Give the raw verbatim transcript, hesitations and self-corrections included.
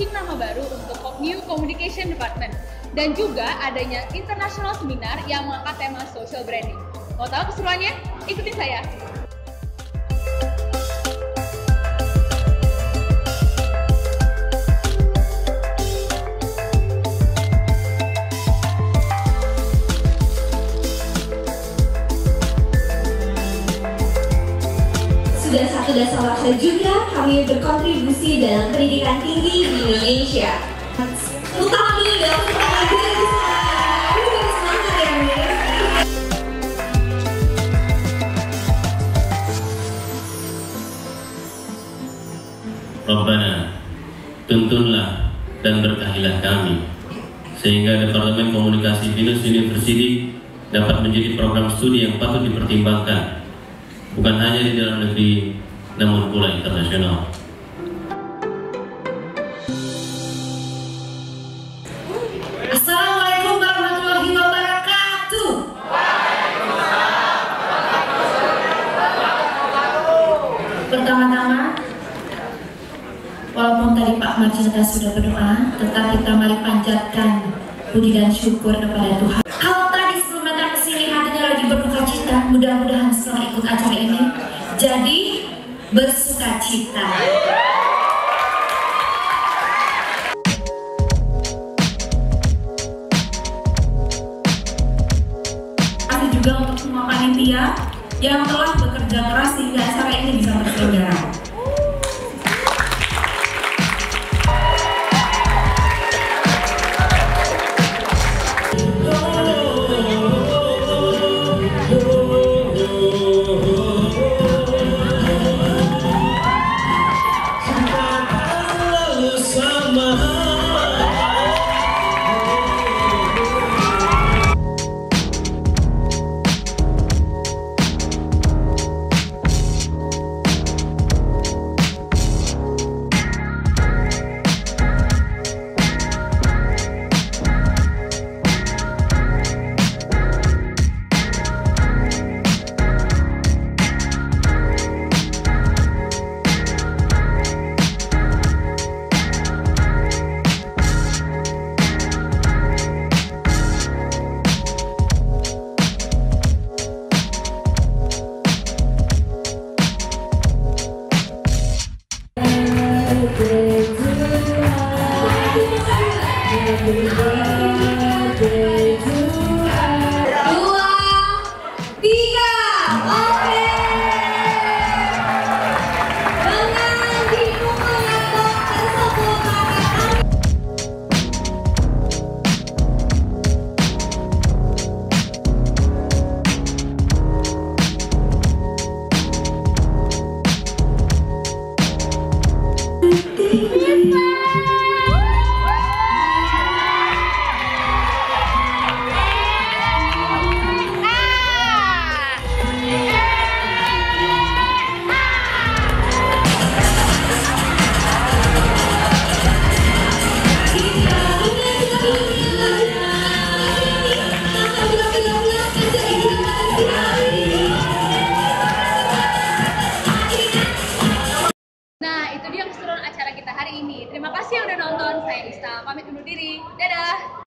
launching nama baru untuk New Communication Department. Dan juga adanya international seminar yang mengangkat tema social branding. Mau tahu keseruannya? Ikutin saya! Sudah satu dasar waktu juga kami berkontribusi dalam pendidikan tinggi di Indonesia. Utama dulu dong, utama dulu bisa. Ini lebih semangat ya, Mir. Rabbana, tuntunlah dan berkahilah kami, sehingga Departemen Komunikasi Binus University dapat menjadi program studi yang patut dipertimbangkan, bukan hanya di dalam negeri, namun pula internasional. Assalamualaikum warahmatullahi wabarakatuh. Pertama-tama, walaupun tadi Pak Marjana sudah berdoa, tetap kita mari panjatkan puji dan syukur kepada Tuhan. Kalau tadi sebelum datang ke sini hatinya lagi berduka cita, mudah-mudahan setelah ikut acara ini jadi bersuka cita. Terima kasih juga untuk semua panitia yang telah bekerja keras sehingga acara ini bisa terselenggara. Terima kasih yang udah nonton. Saya Ista, pamit undur diri. Dadah!